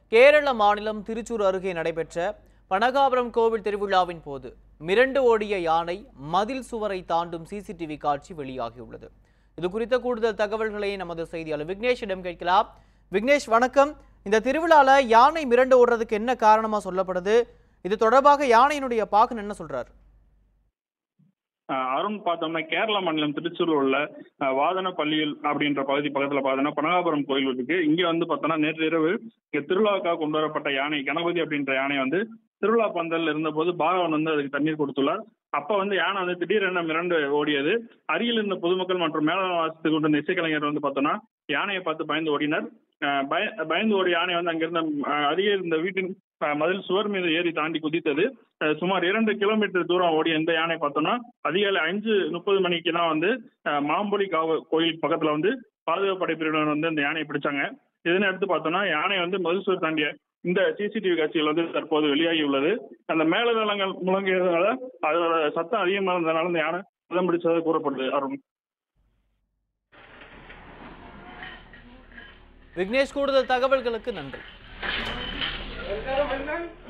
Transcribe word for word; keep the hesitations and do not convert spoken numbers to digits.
கேரள மாநிலம் திருச்சூர் அருகே நடைபெற்ற பனகாபுரம் கோவில் திருவிழாவின் போது மிரண்டு ஓடிய யானை மதில் சுவரை தாண்டும் சிசிடிவி காட்சி வெளியாகியுள்ளது. இது குறித்த கூடுதல் தகவல்களை நமது செய்தியாளர் விக்னேஷிடம் கேட்கலாம். விக்னேஷ், வணக்கம். இந்த திருவிழால யானை மிரண்டு ஓடுறதுக்கு என்ன காரணமா சொல்லப்படுது? இது தொடர்பாக யானையினுடைய பாகன் என்ன சொல்றாரு? அருண், பார்த்தோம்னா கேரள மாநிலம் திருச்சூர் உள்ள வாதன பள்ளியில் அப்படின்ற பகுதி பக்கத்துல பார்த்தோம்னா பனகாபுரம் கோயில் இருக்கு. இங்க வந்து பார்த்தோம்னா நேற்று இரவு இங்க திருவிழாவுக்காக கொண்டு வரப்பட்ட யானை கணபதி அப்படின்ற யானை வந்து திருவிழா பந்தல் இருந்த போது பாகவன் வந்து அதுக்கு தண்ணீர் கொடுத்துள்ளார். அப்ப வந்து யானை வந்து திடீரென மிரண்டு ஓடியது. அருகில் இருந்த பொதுமக்கள் மற்றும் மேலாண் வாசித்துக் கொண்டிருந்த இசைக்கலைஞர் வந்து பார்த்தோம்னா யானையை பார்த்து பயந்து ஓடினர். பய பயந்து ஓடிய யானை வந்து அங்கிருந்த அருகே இருந்த வீட்டின் மதில் சுவர் மீது ஏறி தாண்டி குதித்தது. சுமார் இரண்டு கிலோமீட்டர் தூரம் ஓடிய இந்த யானை பார்த்தோம்னா அதிகாலை அஞ்சு முப்பது மணிக்கு தான் வந்து மாம்பொலி காவ கோயில் பக்கத்துல வந்து பாதுகாப்பு படைப்பிரிவினர் வந்து இந்த யானையை பிடிச்சாங்க. இதனை அடுத்து பார்த்தோம்னா யானை வந்து மதில் சுவர் தாண்டிய இந்த சிசிடிவி காட்சிகள் வந்து தற்போது வெளியாகி உள்ளது. அந்த மேலதளங்கள் முழங்கியதுனால அதோட சத்தம் அதிகமாக இருந்ததுனால இந்த யானை பதம் பிடிச்சதாக கூறப்படுது. அருண், விக்னேஷ், கூடுதல் தகவல்களுக்கு நன்றி.